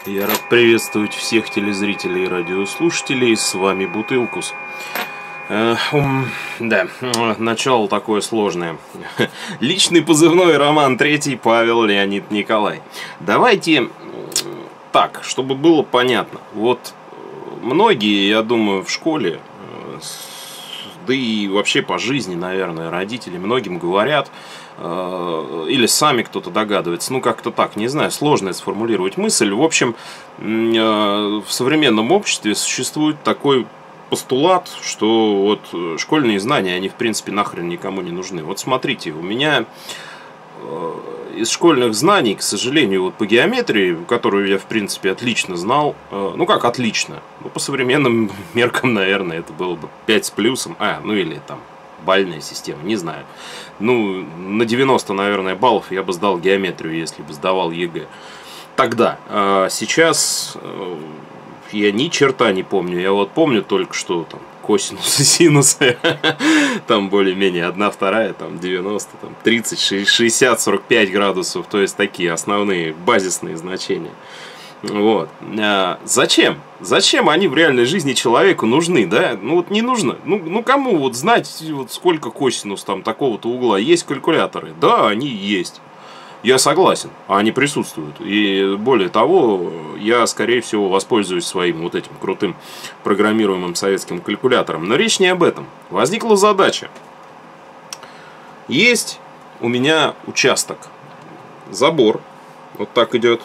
Я рад приветствовать всех телезрителей и радиослушателей. С вами Бутылкус. Да, начало такое сложное. Личный позывной Роман Третий, Павел Леонид Николай. Давайте так, чтобы было понятно. Вот многие, я думаю, в школе, да и вообще по жизни, наверное, родители многим говорят, или сами кто-то догадывается, ну как-то так, не знаю, сложно сформулировать мысль. В общем, в современном обществе существует такой постулат, что вот школьные знания, они в принципе нахрен никому не нужны. Вот смотрите, у меня из школьных знаний, к сожалению, вот по геометрии, которую я в принципе отлично знал, ну как отлично, ну по современным меркам, наверное, это было бы 5 с плюсом, ну или там бальная система, не знаю. Ну, на 90, наверное, баллов я бы сдал геометрию, если бы сдавал ЕГЭ. Тогда. Сейчас я ни черта не помню. Я вот помню только, что там косинусы, синусы, там более-менее 1, 2, там 90, там 30, 60, 45 градусов. То есть такие основные базисные значения. Вот. Зачем? Зачем они в реальной жизни человеку нужны, да? Ну вот не нужно. Ну кому вот знать, вот сколько косинус там такого-то угла? Есть калькуляторы? Да, они есть. Я согласен, они присутствуют. И более того, я, скорее всего, воспользуюсь своим вот этим крутым программируемым советским калькулятором. Но речь не об этом. Возникла задача. Есть у меня участок. Забор. Вот так идет.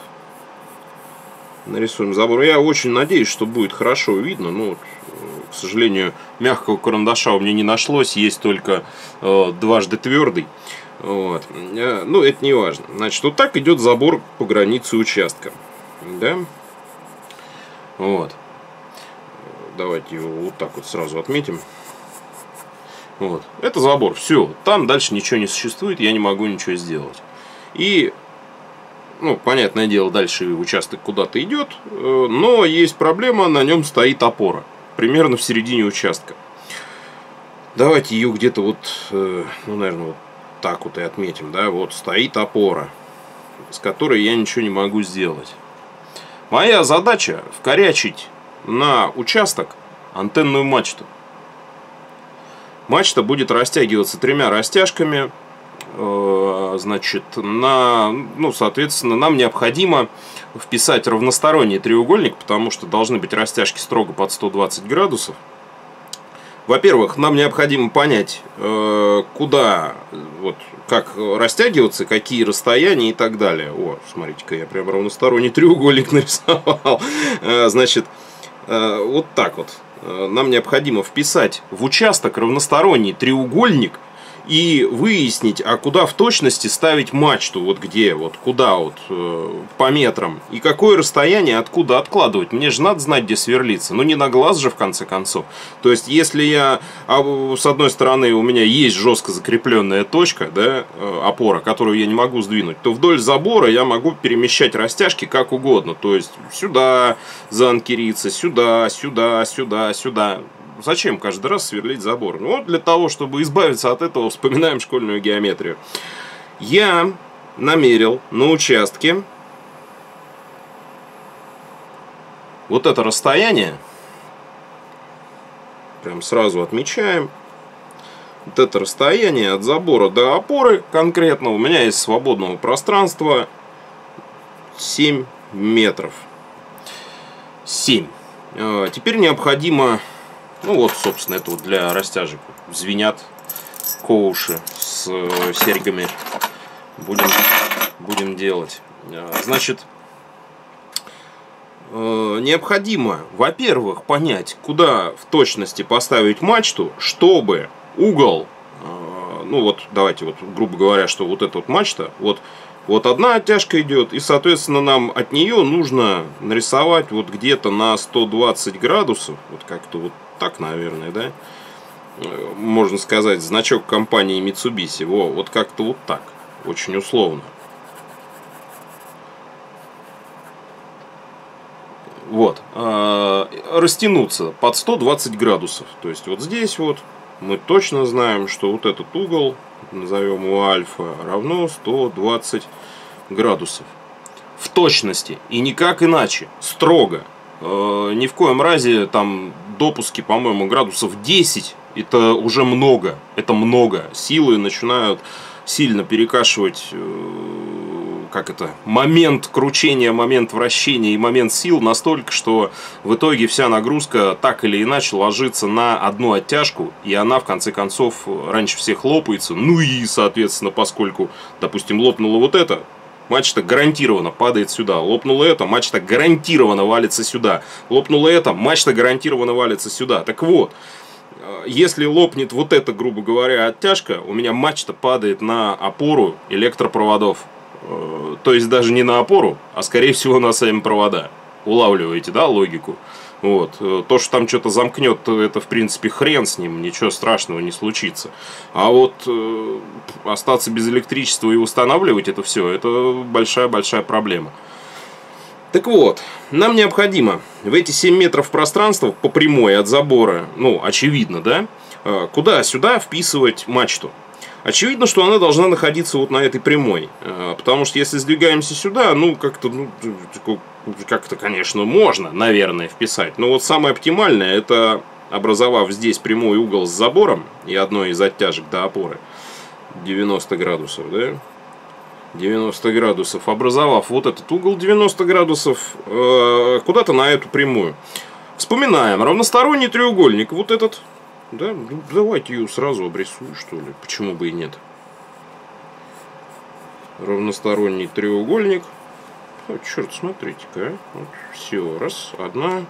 Нарисуем забор. Я очень надеюсь, что будет хорошо видно. Но, к сожалению, мягкого карандаша у меня не нашлось. Есть только дважды твердый. Вот. Ну, это не важно. Значит, вот так идет забор по границе участка. Да? Вот. Давайте его вот так вот сразу отметим. Вот. Это забор. Все. Там дальше ничего не существует. Я не могу ничего сделать. И ну, понятное дело, дальше участок куда-то идет, но есть проблема, на нем стоит опора, примерно в середине участка. Давайте ее где-то вот, ну, наверное, вот так вот и отметим, да, вот стоит опора, с которой я ничего не могу сделать. Моя задача вкорячить на участок антенную мачту. Мачта будет растягиваться 3 растяжками. Значит, ну, соответственно, нам необходимо вписать равносторонний треугольник, потому что должны быть растяжки строго под 120 градусов. Во-первых, нам необходимо понять, куда, вот, как растягиваться, какие расстояния и так далее. О, смотрите-ка, я прям равносторонний треугольник нарисовал. Значит, вот так вот. Нам необходимо вписать в участок равносторонний треугольник и выяснить, а куда в точности ставить мачту, вот где, вот куда вот по метрам, и какое расстояние откуда откладывать. Мне же надо знать, где сверлиться, ну не на глаз же в конце концов. То есть если я, с одной стороны у меня есть жестко закрепленная точка, да, опора, которую я не могу сдвинуть, то вдоль забора я могу перемещать растяжки как угодно. То есть сюда заанкериться, сюда, сюда, сюда, сюда. Зачем каждый раз сверлить забор? Ну, вот для того, чтобы избавиться от этого, вспоминаем школьную геометрию. Я намерил на участке вот это расстояние, прям сразу отмечаем, вот это расстояние от забора до опоры конкретно, у меня есть свободного пространства 7 метров. 7. Теперь необходимо... Ну вот, собственно, это вот для растяжек. Звенят коуши с серьгами. Будем делать. Значит, необходимо, во-первых, понять, куда в точности поставить мачту, чтобы угол, ну вот, давайте, вот, грубо говоря, что вот эта вот мачта, вот одна оттяжка идет, и, соответственно, нам от нее нужно нарисовать вот где-то на 120 градусов, вот как-то вот так, наверное, да, можно сказать, значок компании Mitsubishi, вот как-то вот так, очень условно. Вот, растянуться под 120 градусов, то есть вот здесь вот мы точно знаем, что вот этот угол, назовем его альфа, равно 120 градусов. В точности и никак иначе, строго. Ни в коем разе там допуски, по-моему, градусов 10, это уже много, это много. Силы начинают сильно перекашивать, момент кручения, момент вращения и момент сил настолько, что в итоге вся нагрузка так или иначе ложится на одну оттяжку, и она в конце концов раньше всех лопается. Ну и, соответственно, поскольку, допустим, лопнуло вот это, мачта гарантированно падает сюда. Лопнуло это, мачта гарантированно валится сюда. Лопнуло это, мачта гарантированно валится сюда. Так вот, если лопнет вот эта, грубо говоря, оттяжка, у меня мачта падает на опору электропроводов. То есть даже не на опору, а скорее всего на сами провода. Улавливаете, да, логику? Вот. То, что там что-то замкнет, это в принципе хрен с ним, ничего страшного не случится. А вот остаться без электричества и устанавливать это все, это большая-большая проблема. Так вот, нам необходимо в эти 7 метров пространства по прямой от забора, ну, очевидно, да, куда-сюда вписывать мачту. Очевидно, что она должна находиться вот на этой прямой. Потому что если сдвигаемся сюда, ну, как-то, конечно, можно, наверное, вписать. Но вот самое оптимальное, это образовав здесь прямой угол с забором и одной из оттяжек до опоры, 90 градусов, да? 90 градусов. Образовав вот этот угол 90 градусов, куда-то на эту прямую. Вспоминаем. Равносторонний треугольник. Вот этот. Да, ну, давайте ее сразу обрисую, что ли. Почему бы и нет. Равносторонний треугольник. О, черт, смотрите-ка. А. Вот, все, раз, одна.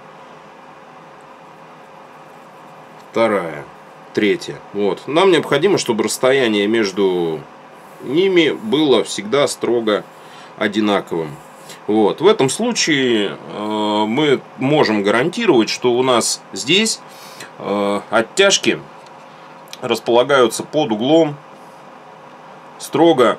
Вторая. Третья. Вот. Нам необходимо, чтобы расстояние между ними было всегда строго одинаковым. Вот. В этом случае мы можем гарантировать, что у нас здесь оттяжки располагаются под углом строго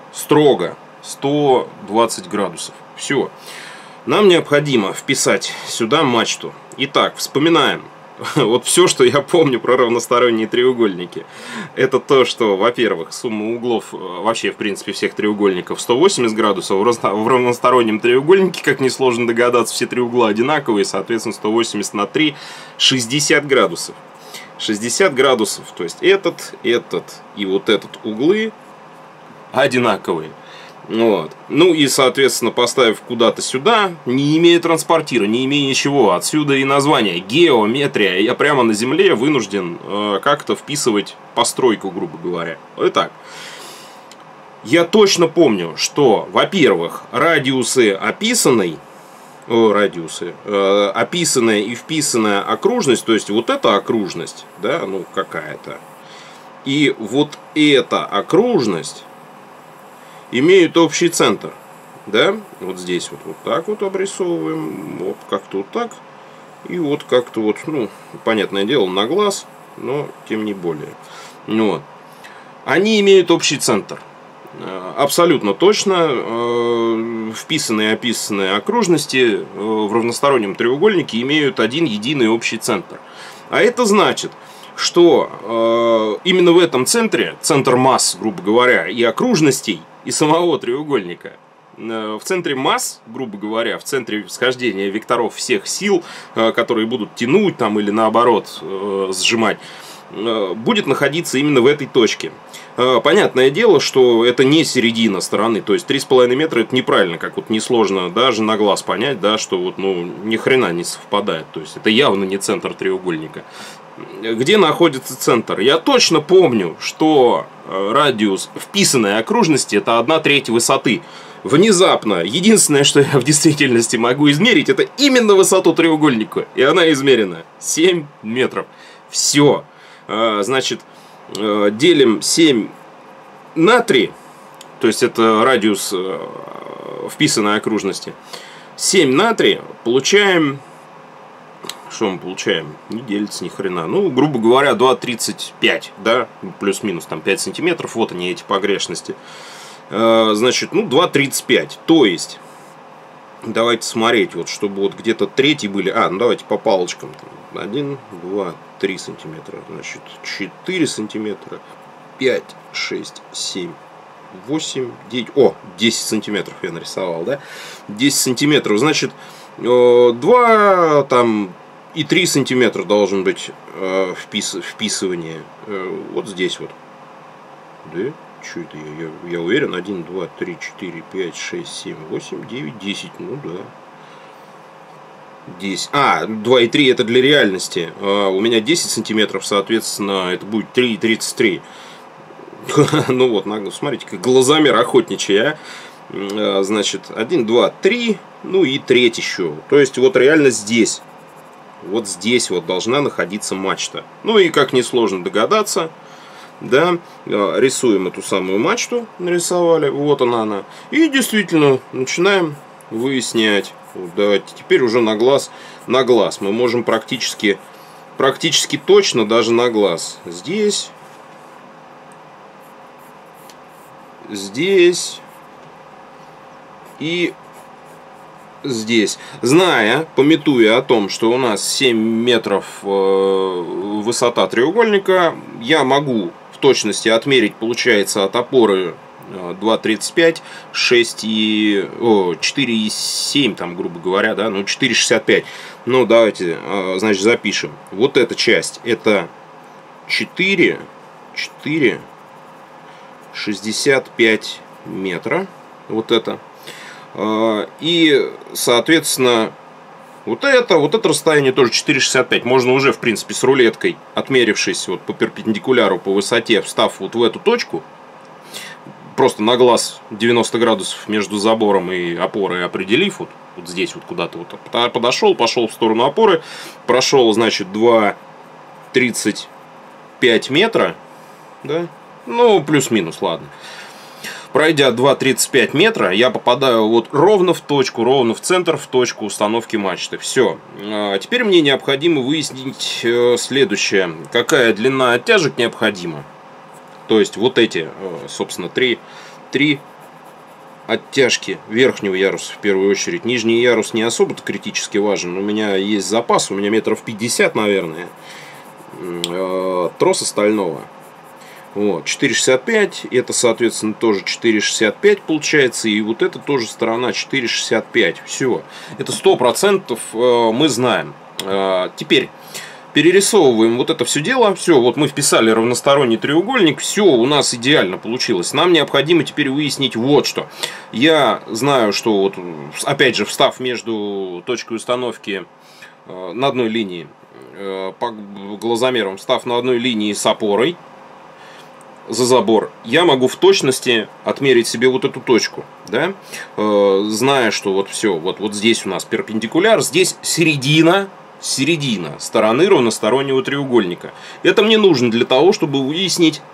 120 градусов. Все. Нам необходимо вписать сюда мачту. Итак, вспоминаем. Вот все, что я помню про равносторонние треугольники, это то, что, во-первых, сумма углов вообще, в принципе, всех треугольников 180 градусов. В равностороннем треугольнике, как несложно догадаться, все три угла одинаковые, соответственно, 180 на 3 – 60 градусов. 60 градусов, то есть этот и вот этот углы одинаковые. Вот. Ну и, соответственно, поставив куда-то сюда, не имея транспортира, не имея ничего, отсюда и название геометрия, я прямо на земле вынужден как-то вписывать постройку, грубо говоря. Итак, я точно помню, что, во-первых, описанная и вписанная окружность, то есть вот эта окружность, да, ну какая-то, и вот эта окружность имеют общий центр, да, вот здесь вот так вот обрисовываем, вот как-то вот так, и вот как-то вот, ну, понятное дело, на глаз, но тем не более. Вот. Они имеют общий центр. Абсолютно точно вписанные и описанные окружности в равностороннем треугольнике имеют один единый общий центр. А это значит, что именно в этом центре, центр масс, грубо говоря, и окружностей, и самого треугольника, в центре масс, грубо говоря, в центре схождения векторов всех сил, которые будут тянуть там или наоборот сжимать, будет находиться именно в этой точке. Понятное дело, что это не середина стороны, то есть 3,5 метра это неправильно, как вот несложно даже на глаз понять, да, что вот, ну, ни хрена не совпадает, то есть это явно не центр треугольника. Где находится центр? Я точно помню, что радиус вписанной окружности это 1/3 высоты. Внезапно, единственное, что я в действительности могу измерить, это именно высоту треугольника. И она измерена 7 метров. Все. Значит, делим 7 на 3. То есть это радиус вписанной окружности. 7 на 3 получаем... Что мы получаем? Не делится ни хрена. Ну, грубо говоря, 2,35, да, плюс-минус там 5 сантиметров. Вот они, эти погрешности. Значит, ну, 2,35. То есть, давайте смотреть, вот, чтобы вот где-то третий были. Ну, давайте по палочкам. 1, 2, 3 сантиметра. Значит, 4 сантиметра. 5, 6, 7, 8, 9, о, 10 сантиметров я нарисовал, да? 10 сантиметров, значит, 2 там и 3 сантиметра должен быть вписывание. Вот здесь вот. Да? Что это я уверен? 1, 2, 3, 4, 5, 6, 7, 8, 9, 10. Ну да. 10. 2 и 3 это для реальности. У меня 10 сантиметров, соответственно, это будет 3,33. Ну вот, смотрите, как глазомер охотничий, Значит, 1, 2, 3, ну и треть еще. То есть вот реально здесь. Вот здесь вот должна находиться мачта. Ну и как несложно догадаться, да, рисуем эту самую мачту, нарисовали, вот она. И действительно начинаем выяснять. Вот, давайте теперь уже на глаз мы можем практически точно даже на глаз. Здесь и здесь. Зная, памятуя о том, что у нас 7 метров высота треугольника, я могу в точности отмерить, получается, от опоры 2,35, 4,7 там, грубо говоря, да, ну 4,65. Ну давайте, значит, запишем. Вот эта часть, это 4,65 метра. Вот это. И, соответственно, вот это расстояние тоже 4,65. Можно уже, в принципе, с рулеткой, отмерившись вот по перпендикуляру по высоте, встав вот в эту точку, просто на глаз 90 градусов между забором и опорой определив, вот здесь вот куда-то вот подошел, пошел в сторону опоры, прошел, значит, 2,35 метра, да, ну, плюс-минус, ладно. Пройдя 2,35 метра, я попадаю вот ровно в точку, ровно в центр, в точку установки мачты. Все. Теперь мне необходимо выяснить следующее. Какая длина оттяжек необходима. То есть вот эти, собственно, три оттяжки верхнего яруса в первую очередь. Нижний ярус не особо-то критически важен. У меня есть запас, у меня метров 50, наверное, троса стального. Вот, 4,65, это, соответственно, тоже 4,65 получается, и вот это тоже сторона 4,65. Все, это 100% мы знаем. Теперь перерисовываем вот это все дело. Все, вот мы вписали равносторонний треугольник, все у нас идеально получилось. Нам необходимо теперь выяснить вот что. Я знаю, что вот, опять же, встав между точкой установки на одной линии, по глазомерам, встав на одной линии с опорой за забор, я могу в точности отмерить себе вот эту точку, да? Зная, что вот все, вот здесь у нас перпендикуляр, здесь середина стороны равностороннего треугольника. Это мне нужно для того, чтобы выяснить,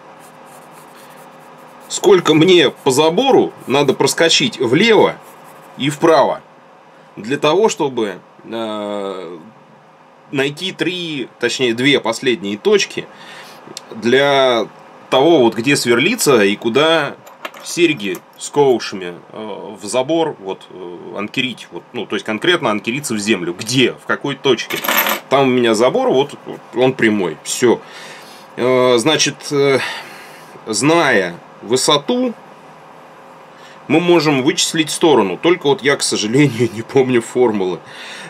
сколько мне по забору надо проскочить влево и вправо, для того, чтобы найти две последние точки для того, вот где сверлиться и куда серьги с коушами в забор вот анкерить, вот, ну, то есть конкретно анкериться в землю. Где? В какой точке? Там у меня забор, вот он прямой. Все. Значит, зная высоту, мы можем вычислить сторону. Только вот я, к сожалению, не помню формулы.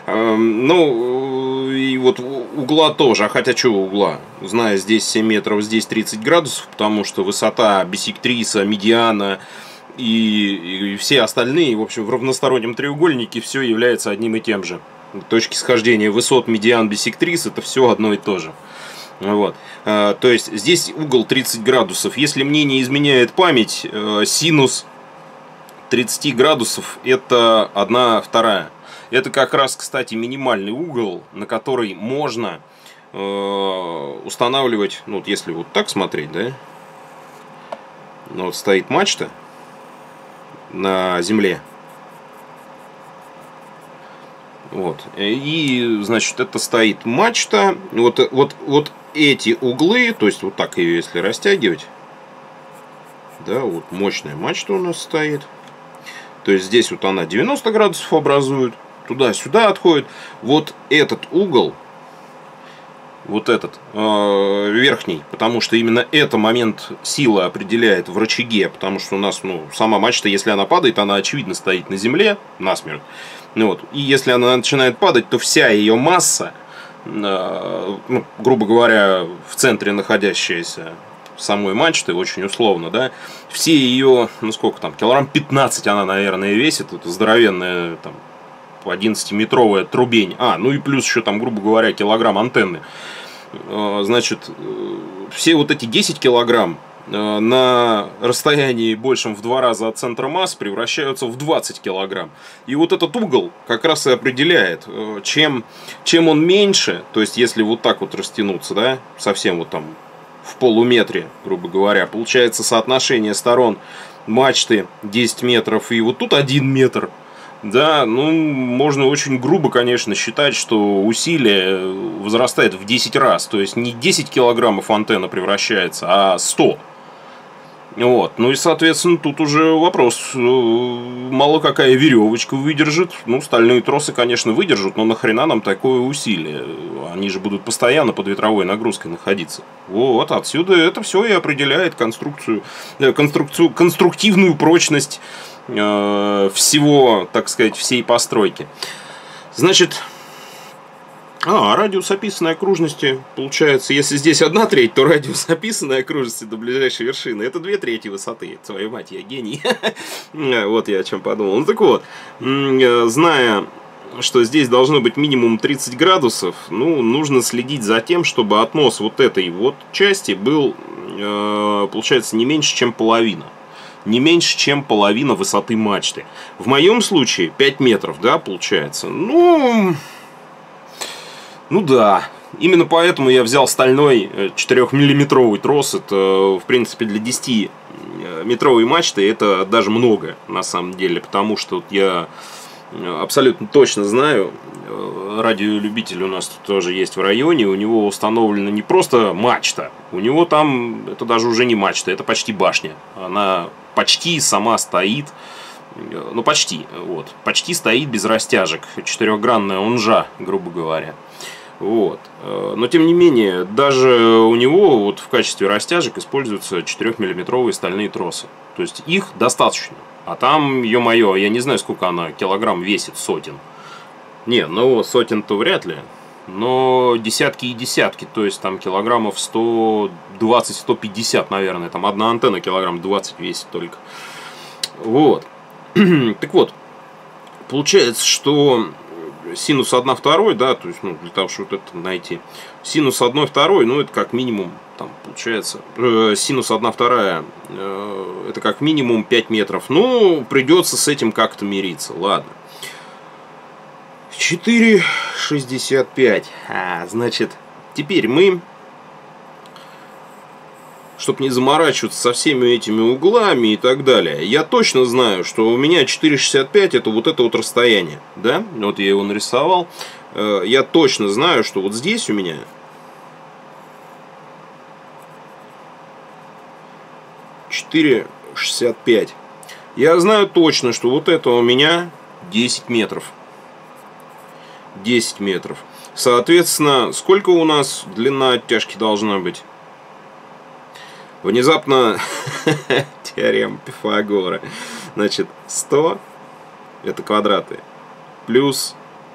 Ну, и вот угла тоже. А хотя чего угла? Зная, здесь 7 метров, здесь 30 градусов, потому что высота биссектриса, медиана и все остальные, в общем, в равностороннем треугольнике все является одним и тем же. Точки схождения высот, медиан, биссектрис — это все одно и то же. Вот. То есть здесь угол 30 градусов. Если мне не изменяет память, синус 30 градусов — это 1/2. Это как раз, кстати, минимальный угол, на который можно устанавливать, ну вот если вот так смотреть, да, ну, вот стоит мачта на земле, вот, и, значит, это стоит мачта, вот эти углы, то есть вот так ее если растягивать, да, вот мощная мачта у нас стоит, то есть здесь вот она 90 градусов образует, туда-сюда отходит. Вот этот угол вот этот верхний, потому что именно это момент силы определяет в рычаге, потому что у нас, ну, сама мачта, если она падает, она очевидно стоит на земле насмерть. Вот. И если она начинает падать, то вся ее масса, ну, грубо говоря, в центре находящаяся самой мачты, очень условно, да, все ее, ну сколько там, килограмм 15 она, наверное, весит, это здоровенная там 11-метровая трубень, ну и плюс еще там, грубо говоря, килограмм антенны, значит, все вот эти 10 килограмм на расстоянии большем в 2 раза от центра масс превращаются в 20 килограмм. И вот этот угол как раз и определяет, чем он меньше, то есть если вот так вот растянуться, да, совсем вот там в полуметре, грубо говоря, получается соотношение сторон мачты 10 метров и вот тут 1 метр. Да, ну, можно очень грубо, конечно, считать, что усилие возрастает в 10 раз. То есть не 10 килограммов антенна превращается, а 100. Вот. Ну и, соответственно, тут уже вопрос, мало какая веревочка выдержит. Ну, стальные тросы, конечно, выдержат, но нахрена нам такое усилие? Они же будут постоянно под ветровой нагрузкой находиться. Вот, отсюда это все и определяет конструктивную прочность всего, так сказать, всей постройки. Значит, радиус описанной окружности, получается, если здесь 1/3, то радиус описанной окружности до ближайшей вершины — это 2/3 высоты. Твою мать, я гений. Вот я о чем подумал. Ну так вот, зная, что здесь должно быть минимум 30 градусов, ну, нужно следить за тем, чтобы относ вот этой вот части был, получается, не меньше, чем половина. Не меньше, чем половина высоты мачты. В моем случае 5 метров, да, получается. Ну да. Именно поэтому я взял стальной 4-миллиметровый трос. Это, в принципе, для 10-метровой мачты это даже много, на самом деле. Потому что я абсолютно точно знаю, радиолюбитель у нас тут тоже есть в районе, у него установлена не просто мачта, у него там, это даже уже не мачта, это почти башня. Она почти сама стоит, ну почти, вот, почти стоит без растяжек, 4-гранная унжа, грубо говоря. Вот. Но тем не менее, даже у него вот в качестве растяжек используются 4-миллиметровые стальные тросы. То есть их достаточно. А там, ё-моё, я не знаю, сколько она килограмм весит, сотен. Не, ну сотен-то вряд ли. Но десятки и десятки, то есть там килограммов 120-150, наверное. Там одна антенна килограмм 20 весит только. Вот. Так вот, получается, что синус 1/2, да, то есть, ну, для того, чтобы это найти. Синус 1/2, ну, это как минимум, там, получается, синус 1/2, это как минимум 5 метров. Ну, придется с этим как-то мириться, ладно. 4,65. Значит, теперь мы, чтобы не заморачиваться со всеми этими углами и так далее, я точно знаю, что у меня 4,65 это вот расстояние, да, вот я его нарисовал. Я точно знаю, что вот здесь у меня 4,65. Я знаю точно, что вот это у меня 10 метров. 10 метров. Соответственно, сколько у нас длина оттяжки должна быть? Внезапно теорема Пифагора. Значит, 100 это квадраты. Плюс,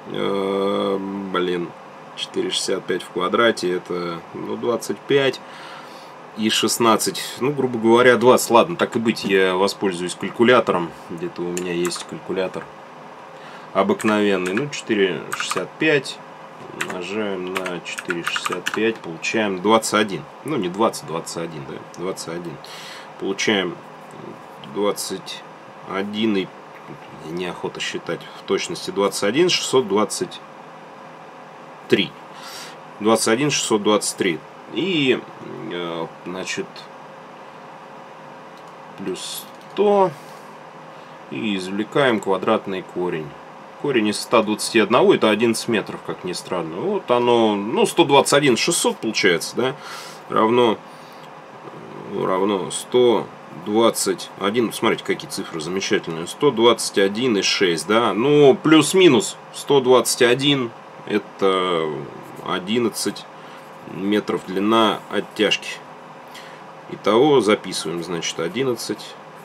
4,65 в квадрате это, ну, 25. И 16, ну, грубо говоря, 20. Ладно, так и быть, я воспользуюсь калькулятором. Где-то у меня есть калькулятор обыкновенный. Ну, 4,65 умножаем на 4,65, получаем 21. Ну, не 20, 21, да, 21. Получаем 21 и... Неохота считать в точности. 21 623. 21 623. И, значит, плюс 100. И извлекаем квадратный корень. Корень из 121 это 11 метров, как ни странно. Вот оно, ну, 121 600 получается, да, равно 121. Смотрите, какие цифры замечательные. 121,6, да. Ну, плюс-минус 121 это 11 метров длина оттяжки. Итого записываем, значит, 11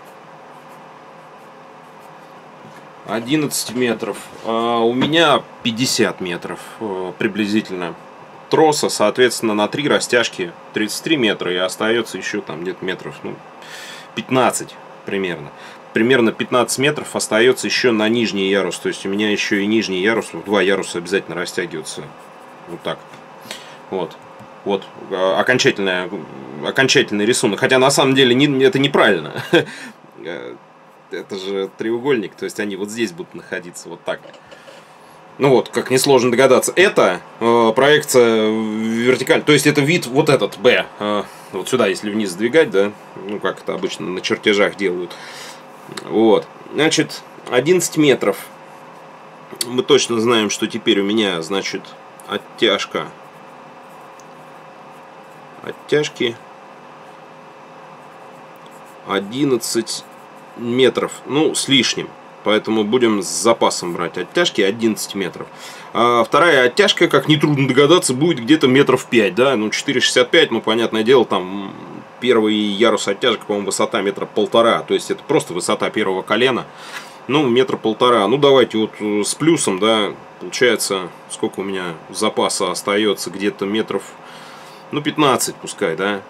метров. У меня 50 метров приблизительно троса, соответственно, на 3 растяжки 33 метра, и остается еще там где-то метров 15 примерно. Примерно 15 метров остается еще на нижний ярус. То есть у меня еще и нижний ярус, 2 яруса обязательно растягиваются. Вот так. Вот окончательный рисунок. Хотя на самом деле это неправильно. Это же треугольник, то есть они вот здесь будут находиться, вот так. Ну вот, как несложно догадаться, это проекция вертикаль, то есть это вид вот этот B. Вот сюда, если вниз сдвигать, да, ну как это обычно на чертежах делают. Вот, значит, 11 метров. Мы точно знаем, что теперь у меня, значит, оттяжки 11 метров, ну, с лишним. Поэтому будем с запасом брать оттяжки 11 метров. А вторая оттяжка, как нетрудно догадаться, будет где-то метров 5, да, ну 4,65, ну, понятное дело, там первый ярус оттяжек, по-моему, высота метра 1,5, то есть это просто высота первого колена, ну, метра 1,5. Ну, давайте вот с плюсом, да, получается, сколько у меня запаса остается, где-то метров, ну, 15 пускай, да.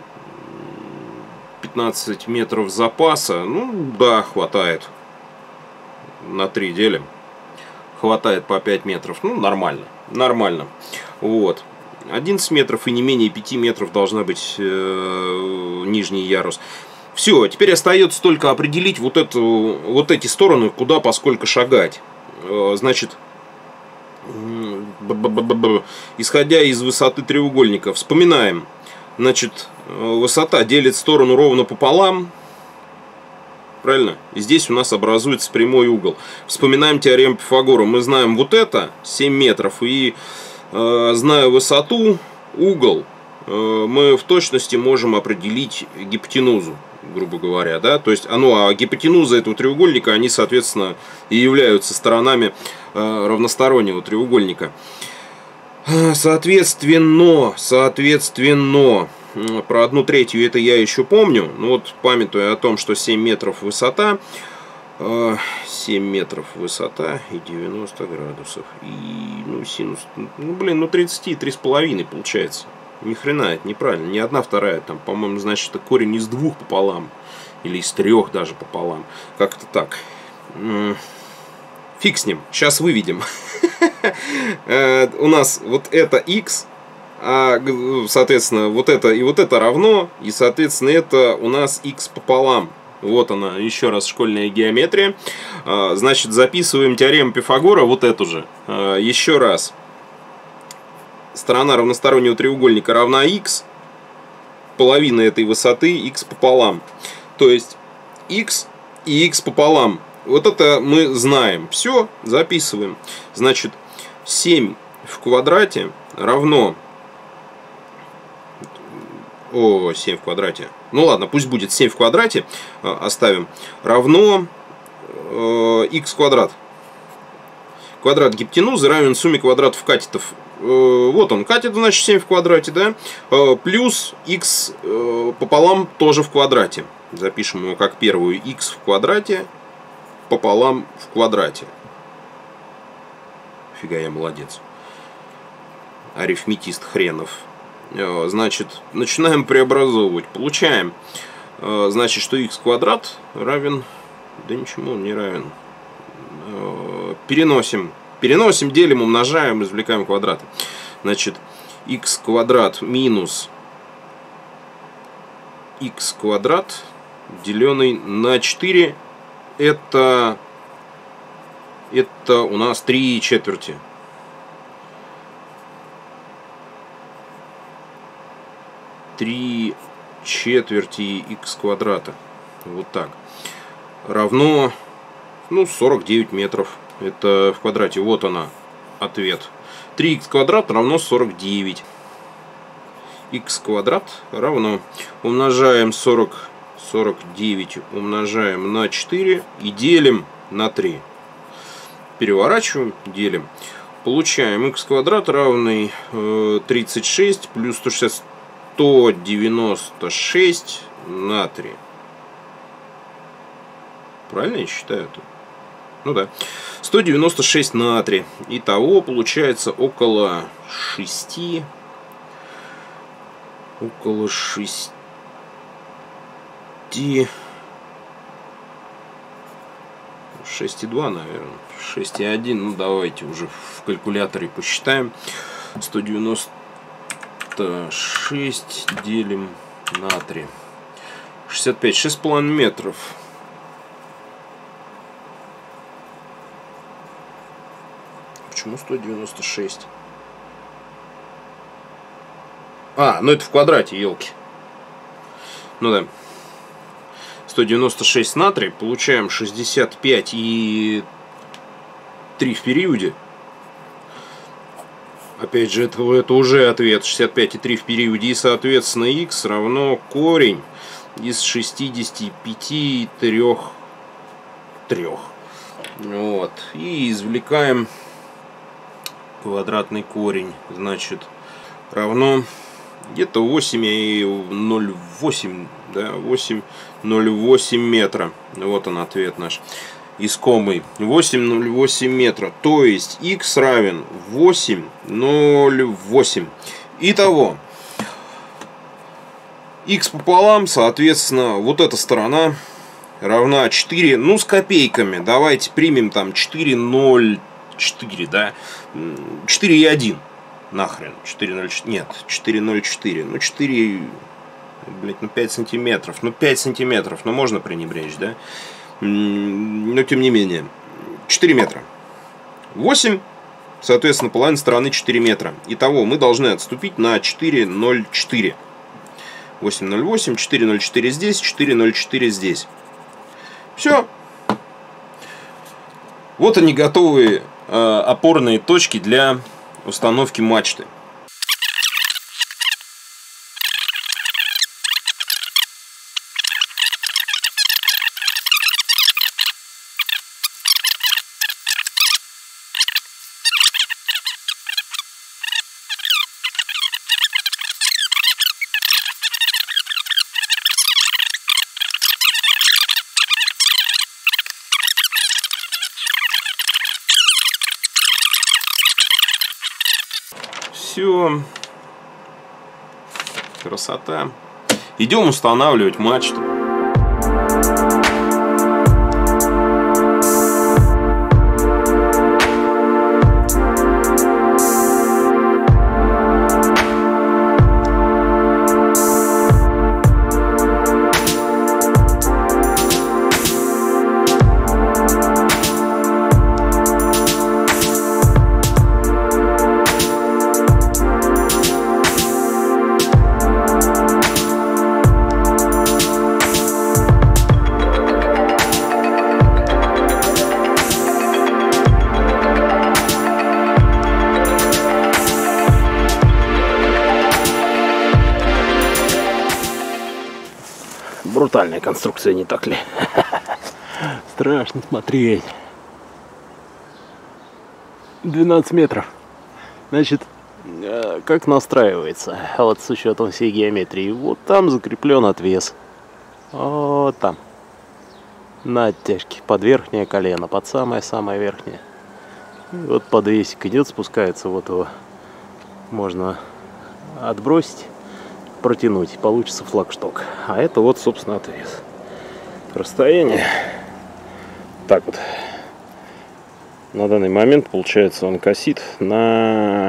15 метров запаса, ну да, хватает. На 3 делим. Хватает по 5 метров. Ну, нормально. Нормально. Вот. 11 метров и не менее 5 метров должна быть нижний ярус. Все, теперь остается только определить вот эти стороны, куда поскольку шагать. Значит, исходя из высоты треугольника, вспоминаем. Значит, высота делит сторону ровно пополам. Правильно? И здесь у нас образуется прямой угол. Вспоминаем теорему Пифагора. Мы знаем вот это 7 метров. И зная высоту, угол, мы в точности можем определить гипотенузу, грубо говоря. Да? То есть, а гипотенуза этого треугольника, они, соответственно, и являются сторонами равностороннего треугольника. Соответственно, про 1/3 это я еще помню. Ну вот, памятуя о том, что 7 метров высота, 7 метров высота и 90 градусов. И, ну, синус, ну, блин, ну 33,5 получается. Ни хрена, это неправильно. Не 1/2, там, по-моему, значит, это корень из 2 пополам. Или из 3 даже пополам. Как-то так. Фиг с ним, сейчас выведем. У нас вот это x, а, соответственно, вот это и вот это равно, и, соответственно, это у нас x пополам. Вот она, еще раз школьная геометрия. Значит, записываем теорему Пифагора, вот эту же. Еще раз. Сторона равностороннего треугольника равна x, половина этой высоты x пополам. То есть x и x пополам. Вот это мы знаем. Все, записываем. Значит, 7 в квадрате равно... 7 в квадрате. Ну ладно, пусть будет 7 в квадрате. Оставим. Равно x квадрат. Квадрат гипотенузы равен сумме квадратов катетов. Вот он, катет, значит, 7 в квадрате, да? Плюс x пополам тоже в квадрате. Запишем его как первую. X в квадрате пополам в квадрате. Фига я молодец. Арифметист хренов. Значит, начинаем преобразовывать. Получаем, значит, что x квадрат равен... Да ничему он не равен. Переносим, делим, умножаем, извлекаем квадраты. Значит, x квадрат минус x квадрат, деленный на 4, это у нас 3/4. 3/4 x квадрата. Вот так. Равно, ну, 49 метров. Это в квадрате. Вот она, ответ. 3х квадрат равно 49. Х квадрат равно. Умножаем 49 умножаем на 4 и делим на 3. Переворачиваем, делим. получаем x квадрат равный 36 плюс 160, 196 на 3. Правильно я считаю это? Ну да. 196 на 3. Итого получается около 6. Около 6. 6,2, наверное. 6,1. Ну давайте уже в калькуляторе посчитаем. 196 делим на 3. 65. 6,5 метров. Почему 196? А, ну это в квадрате, елки. Ну да. 196 на 3. Получаем 65 и 3 в периоде. Опять же, это уже ответ. 65 и 3 в периоде. И, соответственно, x равно корень из 65 и 3. Вот. И извлекаем квадратный корень. Значит, равно где-то 8,08, да, 8,08 метра. Вот он ответ наш. Искомый 8,08 метра. То есть x равен 8,08. Итого x пополам, соответственно, вот эта сторона равна 4, ну с копейками. Давайте примем там 4,04, да, 4,1. Нахрен, 4,04, нет, 4,04, ну 4, блять, ну 5 сантиметров, ну 5 сантиметров, ну можно пренебречь, да, но тем не менее, 4 метра, 8, соответственно, половина стороны 4 метра, итого мы должны отступить на 4,04, 8,08, 4,04 здесь, 4,04 здесь, все, вот они готовые опорные точки для установки мачты. Все. Красота. Идем устанавливать мачту. Брутальная конструкция, не так ли? Страшно смотреть. 12 метров. Значит, как настраивается? Вот с учетом всей геометрии. Вот там закреплен отвес. Вот там. На оттяжке. Под верхнее колено. Под самое-самое верхнее. И вот подвесик идет, спускается. Вот его можно отбросить, протянуть, получится флагшток. А это вот, собственно, отвес. Расстояние так вот на данный момент получается, он косит на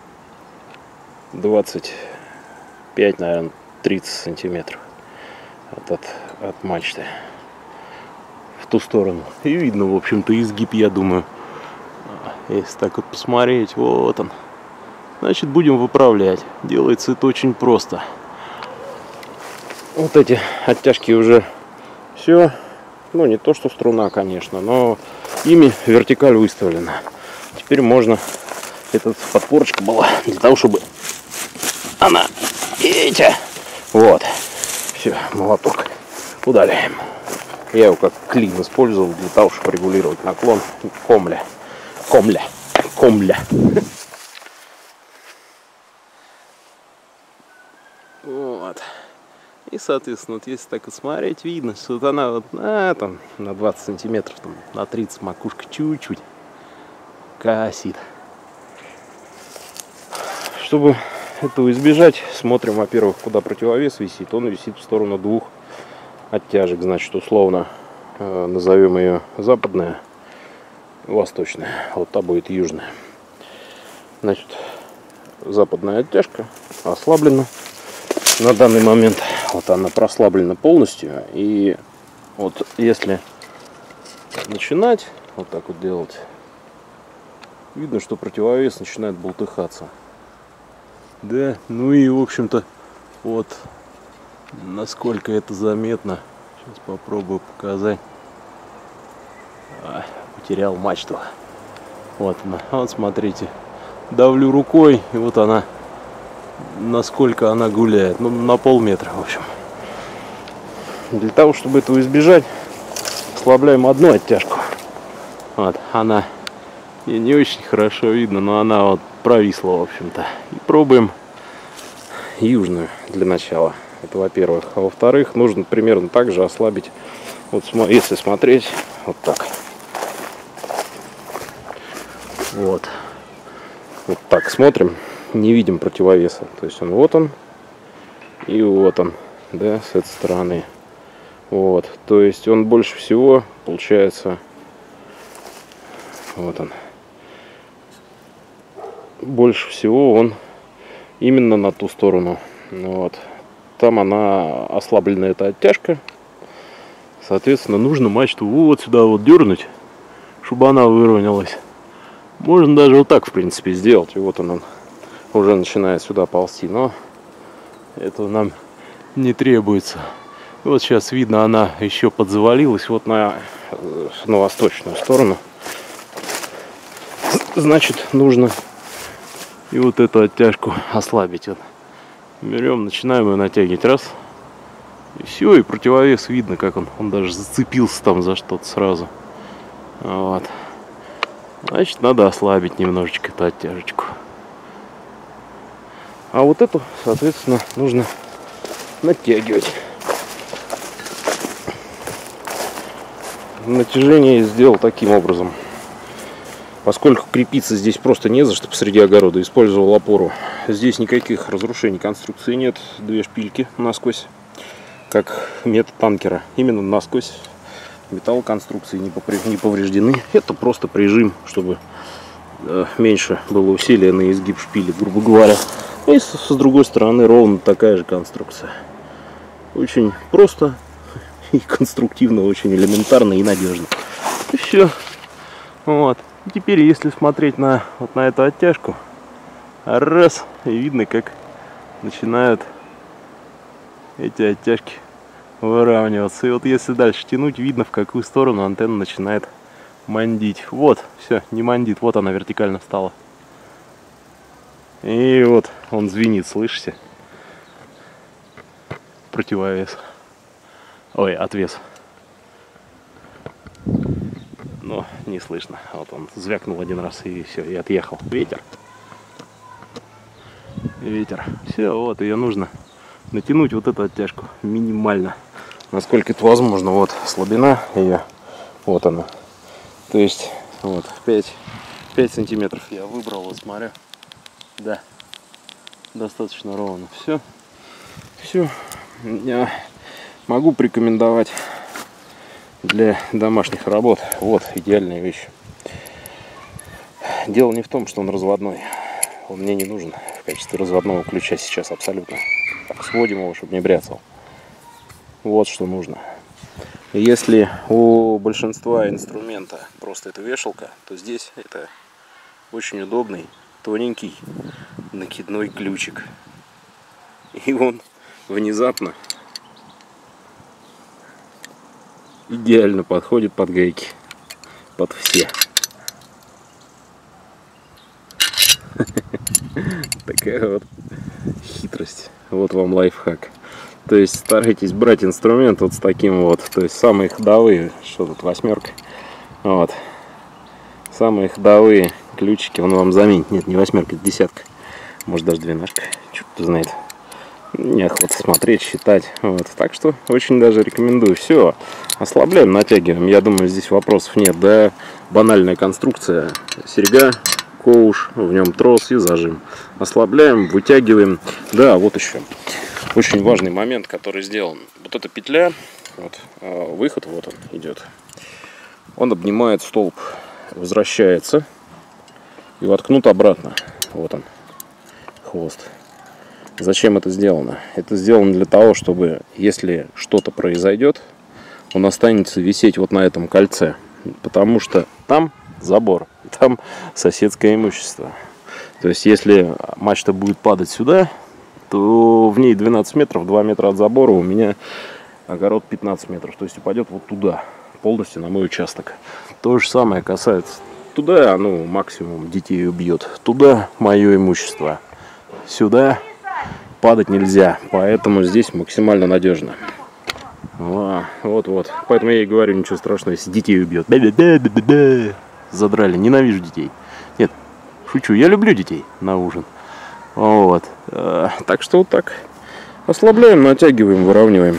25, наверное, 30 сантиметров от мачты в ту сторону. И видно, в общем-то, изгиб, я думаю, если так вот посмотреть. Вот он. Значит, будем выправлять. Делается это очень просто. Вот эти оттяжки уже все. Ну, не то, что струна, конечно, но ими вертикаль выставлена. Теперь можно... Эта подпорочка была для того, чтобы она... Видите? Вот. Все, молоток. Удаляем. Я его как клин использовал для того, чтобы регулировать наклон. Комля. комля. Вот. И, соответственно, вот если так и смотреть, видно, что вот она вот там, на 20 сантиметров, там, на 30 макушка чуть-чуть косит. Чтобы этого избежать, смотрим, во-первых, куда противовес висит. Он висит в сторону двух оттяжек. Значит, условно назовем ее западная, восточная. Вот та будет южная. Значит, западная оттяжка ослаблена на данный момент. Вот она прослаблена полностью. И вот если начинать вот так вот делать, видно, что противовес начинает болтыхаться. Да, ну и в общем-то вот насколько это заметно. Сейчас попробую показать. Потерял мачту. Вот она. Вот смотрите. Давлю рукой, и вот она. Насколько она гуляет. Ну, на полметра, в общем. Для того, чтобы этого избежать, ослабляем одну оттяжку. Вот, она и не очень хорошо видно, но она вот провисла, в общем-то. И пробуем южную для начала. Это во-первых. А во-вторых, нужно примерно так же ослабить. Вот если смотреть, вот так. Вот. Вот так смотрим. Не видим противовеса. То есть он и вот он, да, с этой стороны. Вот. То есть он больше всего, получается, вот он. Больше всего он именно на ту сторону. Вот. Там она ослаблена, эта оттяжка. Соответственно, нужно мачту вот сюда вот дернуть, чтобы она выровнялась. Можно даже вот так, в принципе, сделать. И вот он уже начинает сюда ползти. Но этого нам не требуется. И вот сейчас видно, она еще подзавалилась вот на восточную сторону. Значит, нужно и вот эту оттяжку ослабить. Вот. Берем, начинаем ее натягивать. Раз. И все, и противовес видно, как он даже зацепился там за что-то сразу. Вот. Значит, надо ослабить немножечко эту оттяжечку. А вот эту, соответственно, нужно натягивать. Натяжение я сделал таким образом. Поскольку крепиться здесь просто не за что посреди огорода, использовал опору. Здесь никаких разрушений конструкции нет. Две шпильки насквозь, как метод танкера. Именно насквозь. Металлоконструкции не повреждены. Это просто прижим, чтобы меньше было усилия на изгиб шпили, грубо говоря. И с другой стороны ровно такая же конструкция. Очень просто и конструктивно, очень элементарно и надежно. И все. Вот. И теперь, если смотреть на эту оттяжку, раз, и видно, как начинают эти оттяжки выравниваться. И вот если дальше тянуть, видно, в какую сторону антенна начинает мандить. Вот, все, не мандит, вот она вертикально встала. И вот он звенит, слышите? Противовес. Ой, отвес. Но не слышно. Вот он звякнул один раз и все, и отъехал. Ветер. Ветер. Все, вот ее нужно натянуть вот эту оттяжку минимально. Насколько это возможно. Вот слабина ее. Вот она. То есть вот 5 сантиметров я выбрал, вот смотрю. Да. Достаточно ровно. Все. Все. Я могу порекомендовать для домашних работ. Вот идеальная вещь. Дело не в том, что он разводной. Он мне не нужен в качестве разводного ключа сейчас абсолютно. Так, сводим его, чтобы не бряцал. Вот что нужно. Если у большинства инструмента просто это вешалка, то здесь это очень удобный, тоненький накидной ключик. И он внезапно идеально подходит под гайки. Под все. Такая вот хитрость. Вот вам лайфхак. То есть старайтесь брать инструмент вот с таким вот. То есть самые ходовые, что тут, 8. Вот. Самые ходовые ключики он вам заменит. Нет, не восьмерка, это десятка. Может даже двенашка. Черт знает. Неохота смотреть, считать. Вот. Так что очень даже рекомендую. Все, ослабляем, натягиваем. Я думаю, здесь вопросов нет. Да, банальная конструкция. Серьга, коуш, в нем трос и зажим. Ослабляем, вытягиваем. Да, вот еще. Очень важный момент, который сделан. Вот эта петля, вот, выход, вот он идет. Он обнимает столб, возвращается и воткнут обратно. Вот он, хвост. Зачем это сделано? Это сделано для того, чтобы, если что-то произойдет, он останется висеть вот на этом кольце. Потому что там забор, там соседское имущество. То есть, если мачта будет падать сюда, то в ней 12 метров, 2 метра от забора, у меня огород 15 метров. То есть, упадет вот туда, полностью на мой участок. То же самое касается туда, ну, максимум детей убьет. Туда мое имущество. Сюда падать нельзя, поэтому здесь максимально надежно. Вот. Поэтому я и говорю, ничего страшного, если детей убьет. Задрали, ненавижу детей. Нет, шучу, я люблю детей на ужин. Вот. Так что вот так. Ослабляем, натягиваем, выравниваем.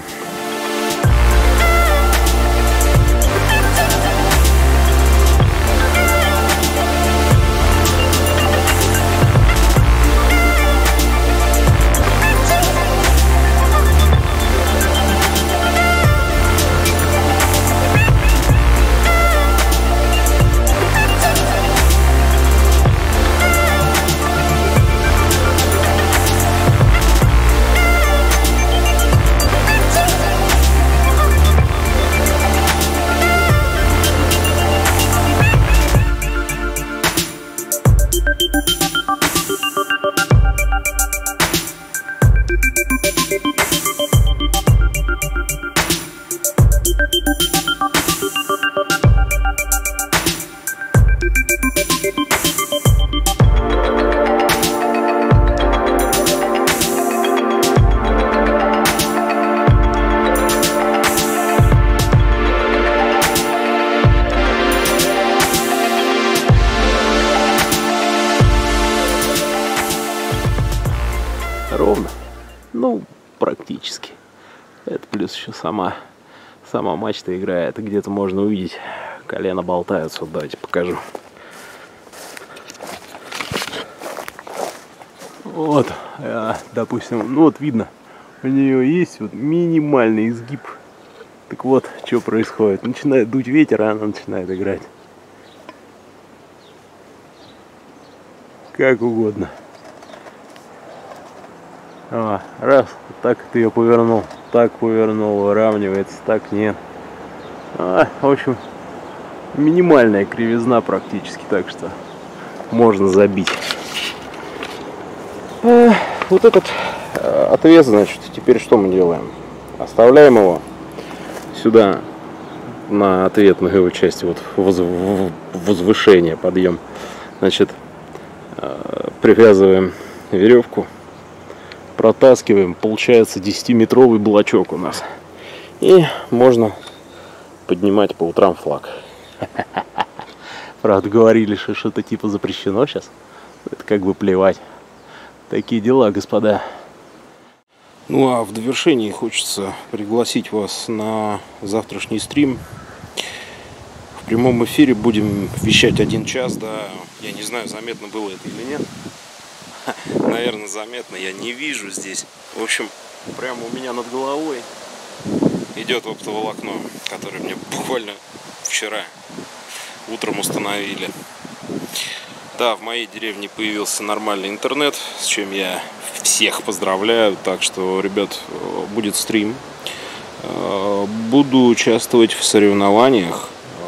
Ровно, ну, практически. Это плюс еще сама мачта играет. Где-то можно увидеть, колено болтаются. Вот давайте покажу. Вот, допустим, ну вот видно, у нее есть вот минимальный изгиб. Так вот, что происходит. Начинает дуть ветер, а она начинает играть. Как угодно. Раз, так ты ее повернул, так повернул, выравнивается, так нет. В общем, минимальная кривизна практически, так что можно забить. Вот этот отвес, значит, теперь что мы делаем? Оставляем его сюда на ответную его часть, вот возвышение, подъем. Значит, привязываем веревку. Протаскиваем, получается 10-метровый блочок у нас. И можно поднимать по утрам флаг. Правда, говорили, что что-то типа запрещено сейчас. Это как бы плевать. Такие дела, господа. Ну а в довершении хочется пригласить вас на завтрашний стрим. В прямом эфире будем вещать 1 час, да. Я не знаю, заметно было это или нет. Наверное, заметно, я не вижу здесь. В общем, прямо у меня над головой идет оптоволокно, которое мне буквально вчера утром установили. Да, в моей деревне появился нормальный интернет, с чем я всех поздравляю. Так что, ребят, будет стрим. Буду участвовать в соревнованиях.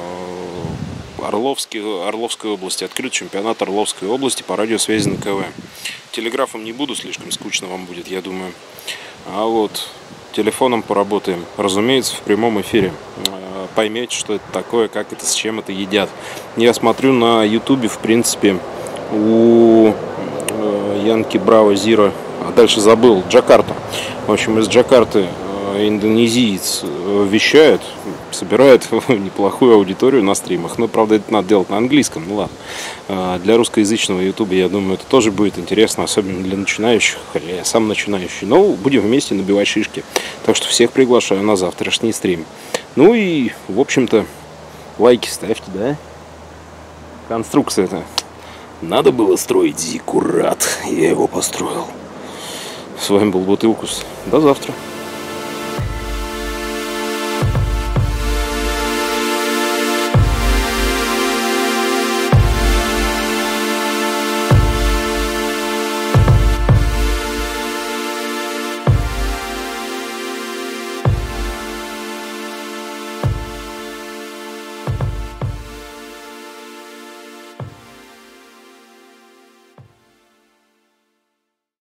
Орловской области. Открыт чемпионат Орловской области по радиосвязи на КВ. Телеграфом не буду, слишком скучно вам будет, я думаю. А вот телефоном поработаем. Разумеется, в прямом эфире. Поймете, что это такое, как это, с чем это едят. Я смотрю на ютубе, в принципе, у Янки Браво Зира. А дальше забыл. Джакарта. В общем, из Джакарты индонезиец вещает, собирает неплохую аудиторию на стримах. Но, правда, это надо делать на английском, ну ладно. Для русскоязычного ютуба, я думаю, это тоже будет интересно, особенно для начинающих, хотя я сам начинающий. Но будем вместе набивать шишки. Так что всех приглашаю на завтрашний стрим. Ну и, в общем-то, лайки ставьте, да? Конструкция-то. Надо было строить зиккурат. Я его построил. С вами был Бутылкус. До завтра.